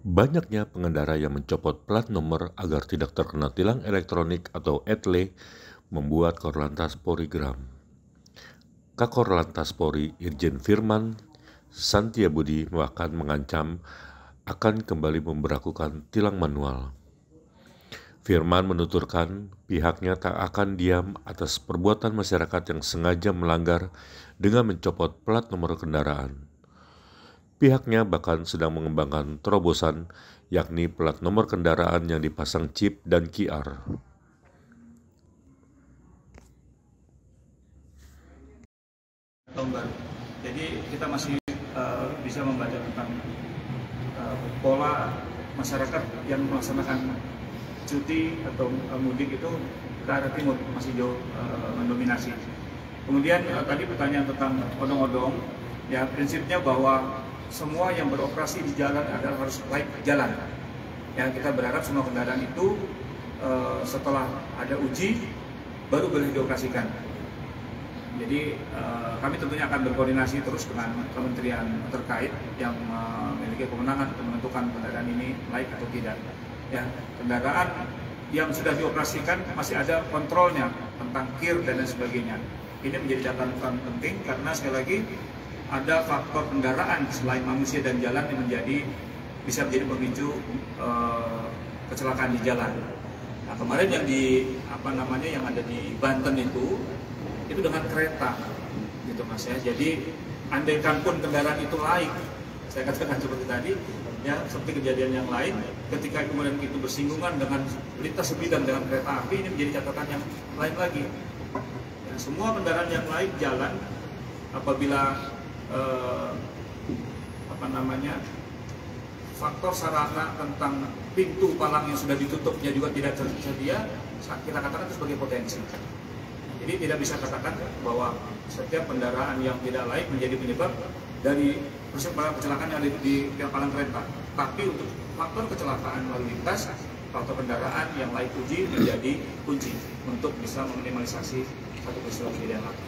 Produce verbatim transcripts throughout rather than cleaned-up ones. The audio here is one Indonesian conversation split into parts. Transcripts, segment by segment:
Banyaknya pengendara yang mencopot plat nomor agar tidak terkena tilang elektronik atau E T L E membuat Korlantas Polri geram. Kakor Lantas Polri Irjen Firman Santiabudi bahkan mengancam akan kembali memberlakukan tilang manual. Firman menuturkan pihaknya tak akan diam atas perbuatan masyarakat yang sengaja melanggar dengan mencopot plat nomor kendaraan. Pihaknya bahkan sedang mengembangkan terobosan, yakni plat nomor kendaraan yang dipasang chip dan Q R. Tahun baru. Jadi kita masih uh, bisa membaca tentang uh, pola masyarakat yang melaksanakan cuti atau uh, mudik itu ke arah timur masih jauh uh, mendominasi. Kemudian uh, tadi pertanyaan tentang odong-odong, ya prinsipnya bahwa semua yang beroperasi di jalan adalah harus layak jalan. Ya, kita berharap semua kendaraan itu uh, setelah ada uji baru boleh dioperasikan. Jadi uh, kami tentunya akan berkoordinasi terus dengan kementerian terkait yang memiliki kewenangan untuk menentukan kendaraan ini layak atau tidak. Ya, kendaraan yang sudah dioperasikan masih ada kontrolnya tentang kir dan lain sebagainya. Ini menjadi catatan penting karena sekali lagi ada faktor kendaraan selain manusia dan jalan yang menjadi bisa menjadi pemicu uh, kecelakaan di jalan. Nah, kemarin yang di apa namanya yang ada di Banten itu itu dengan kereta, gitu mas ya. Jadi andaikan pun kendaraan itu laik, saya katakan seperti tadi, ya seperti kejadian yang lain, ketika kemudian itu bersinggungan dengan lintas sebidang dengan kereta api, ini menjadi catatan yang lain lagi. Ya, semua kendaraan yang laik jalan apabila Eh, apa namanya faktor sarana tentang pintu palang yang sudah ditutupnya juga tidak tersedia, kita katakan itu sebagai potensi. Jadi tidak bisa katakan bahwa setiap kendaraan yang tidak laik menjadi penyebab dari kecelakaan yang ada di palang kereta. Tapi untuk faktor kecelakaan lalu lintas, faktor kendaraan yang laik uji menjadi kunci untuk bisa meminimalisasi satu peristiwa kejadian lagi.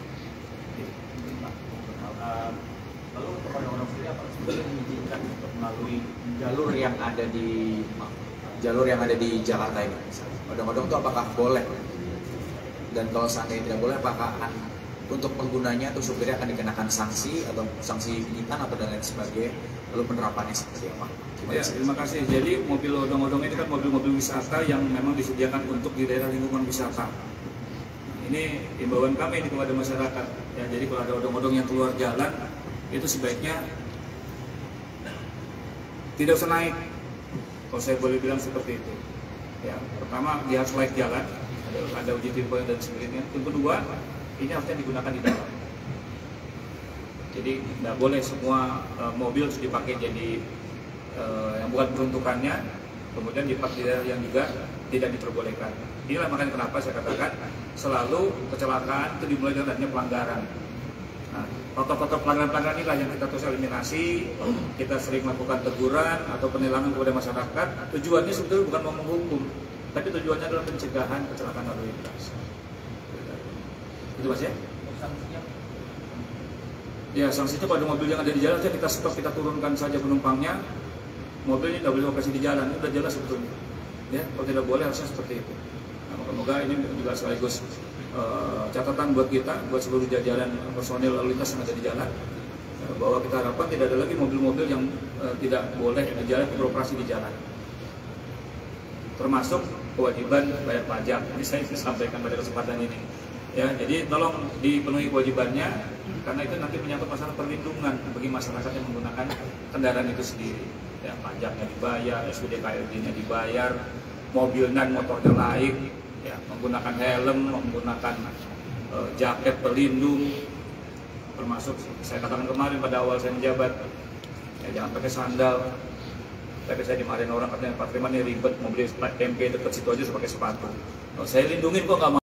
Lalu kepada orang sendiri apa sebetulnya mengizinkan untuk melalui jalur yang ada di jalur yang ada di Jakarta ini? Odong-odong itu apakah boleh? Dan kalau seandainya tidak boleh, apakah akan, untuk penggunanya atau supirnya akan dikenakan sanksi atau sanksi penyitaan atau dan lain sebagainya? Lalu penerapannya seperti apa? Ya, terima kasih. Jadi mobil odong-odong ini kan mobil-mobil wisata yang memang disediakan untuk di daerah lingkungan wisata. Ini imbauan kami ini kepada masyarakat. Ya, jadi kalau ada odong-odong yang keluar jalan, itu sebaiknya tidak usah naik, kalau saya boleh bilang seperti itu. Ya, pertama dia harus layak jalan, ada, ada uji tipe dan sebagainya. Yang kedua, ini harusnya digunakan di dalam. Jadi tidak boleh semua uh, mobil harus dipakai jadi uh, yang bukan peruntukannya, kemudian dipakai yang juga tidak diperbolehkan. Inilah makanya kenapa saya katakan selalu kecelakaan itu dimulai dengan adanya pelanggaran. Nah, foto-foto pelanggaran-pelanggaran inilah yang kita terus eliminasi. Kita sering melakukan teguran atau penilangan kepada masyarakat. Tujuannya sebetulnya bukan mau menghukum, tapi tujuannya adalah pencegahan kecelakaan lalu lintas. Itu mas ya? Ya, sanksinya pada mobil yang ada di jalan, kita stop, kita turunkan saja penumpangnya. Mobilnya tidak boleh operasi di jalan, itu sudah jelas sebetulnya. Ya, kalau tidak boleh harusnya seperti itu. Nah, moga-moga ini juga sekaligus Uh, catatan buat kita, buat seluruh jajaran personil lalu lintas yang ada di jalan, uh, bahwa kita harapkan tidak ada lagi mobil-mobil yang uh, tidak boleh di jalan beroperasi di jalan, termasuk kewajiban bayar pajak. Ini saya sampaikan pada kesempatan ini. Ya, jadi tolong dipenuhi kewajibannya, karena itu nanti menyangkut masalah perlindungan bagi masyarakat yang menggunakan kendaraan itu sendiri. Ya, pajaknya dibayar, S P D K R D-nya dibayar, mobil dan motornya laik. Ya, menggunakan helm, menggunakan uh, jaket pelindung, termasuk saya katakan kemarin pada awal saya menjabat, ya, jangan pakai sandal. Tapi saya dimarahin orang katanya Pak Firman ini ribet, mobil M P dekat situ aja pakai sepatu. Oh, saya lindungin kok nggak mau.